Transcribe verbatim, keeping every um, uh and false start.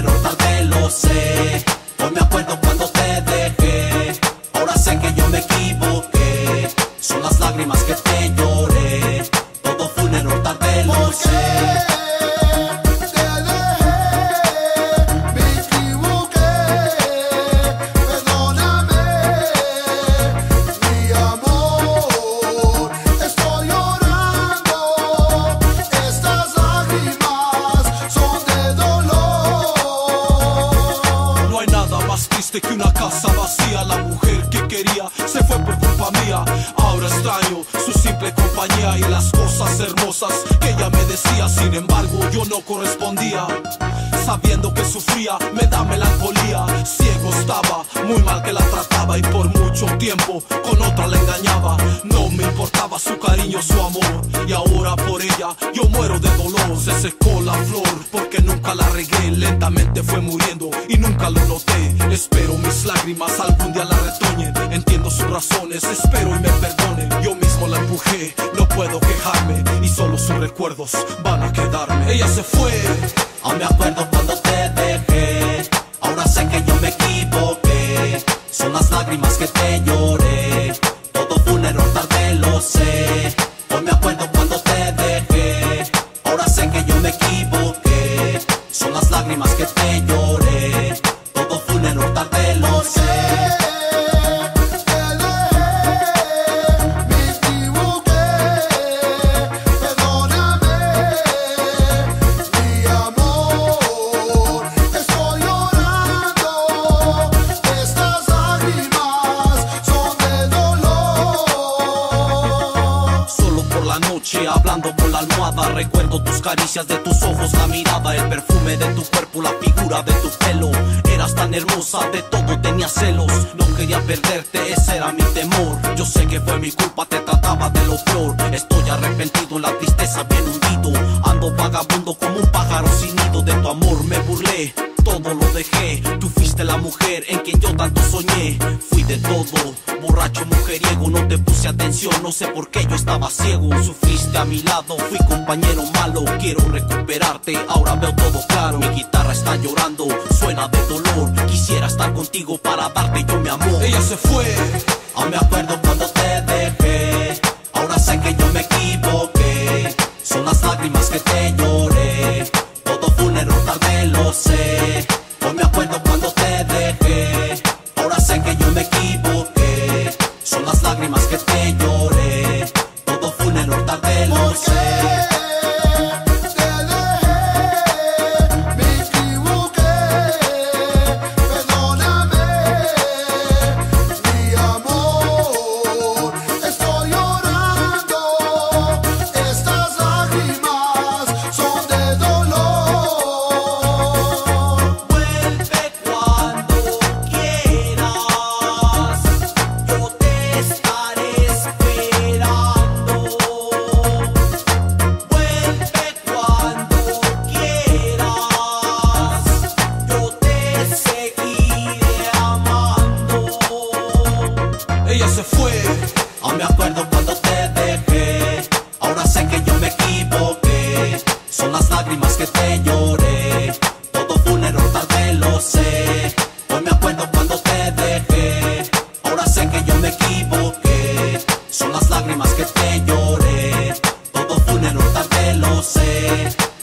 error, tal vez lo sé. Hoy me acuerdo cuando te dejé. Ahora sé que yo me equivoqué. Son las lágrimas que te lloré. Todo fue un error, tal vez lo sé. Que una casa vacía, la mujer que quería se fue por culpa mía. Ahora extraño su simple compañía y las cosas hermosas que ella me decía. Sin embargo yo no correspondía, sabiendo que sufría me da melancolía. Ciego estaba, muy mal que la trataba y por mucho tiempo con otra la engañaba. No me importaba su cariño, su amor, y ahora por ella yo muero de dolor. Se secó la flor porque nunca la regué, lentamente fue muriendo y nunca lo noté. Espero mis lágrimas algún día la retoñen, entiendo sus razones, espero y me perdone. Yo mismo la empujé, no puedo quejarme y solo sus recuerdos van a quedarme. Ella se fue. Aún me acuerdo cuando te dejé. Ahora sé que yo me equivoqué. Son las lágrimas que te lloré. Todo fue un error, tal vez lo sé. Hoy me acuerdo cuando te dejé. Ahora sé que yo me equivoqué. Son las lágrimas que te lloré. Todo fue un error, tal vez lo sé. Hablando con la almohada, recuerdo tus caricias, de tus ojos la mirada, el perfume de tu cuerpo, la figura de tu pelo. Eras tan hermosa, de todo tenía celos. No quería perderte, ese era mi temor. Yo sé que fue mi culpa, te trataba de lo peor. Estoy arrepentido, en la tristeza bien hundido. Ando vagabundo como un pájaro sin nido. De tu amor me burlé, todo lo dejé. Tú fuiste la mujer en quien yo tanto soñé. Fui de todo, borracho, mujeriego. No te puse atención, no sé por qué yo estaba ciego. Sufriste a mi lado, fui compañero malo. Quiero recuperarte, ahora veo todo claro. Mi guitarra está llorando, suena de dolor. Quisiera estar contigo para darte yo mi amor. Ella se fue. Aún me acuerdo cuando te dejé. Ahora sé que yo me equivoqué. Son las lágrimas que te lloré. Todo fue un error, tal vez lo sé. Hoy me acuerdo cuando te dejé. Ahora sé que yo me equivoqué. Son las lágrimas que te lloré. Todo fue un error, tal vez lo sé. Ella se fue. Aún me acuerdo cuando te dejé. Ahora sé que yo me equivoqué. Son las lágrimas que te lloré. Todo fue un error, tal vez lo sé. Hoy me acuerdo cuando te dejé. Ahora sé que yo me equivoqué. Son las lágrimas que te lloré. Todo fue un error, tal vez lo sé.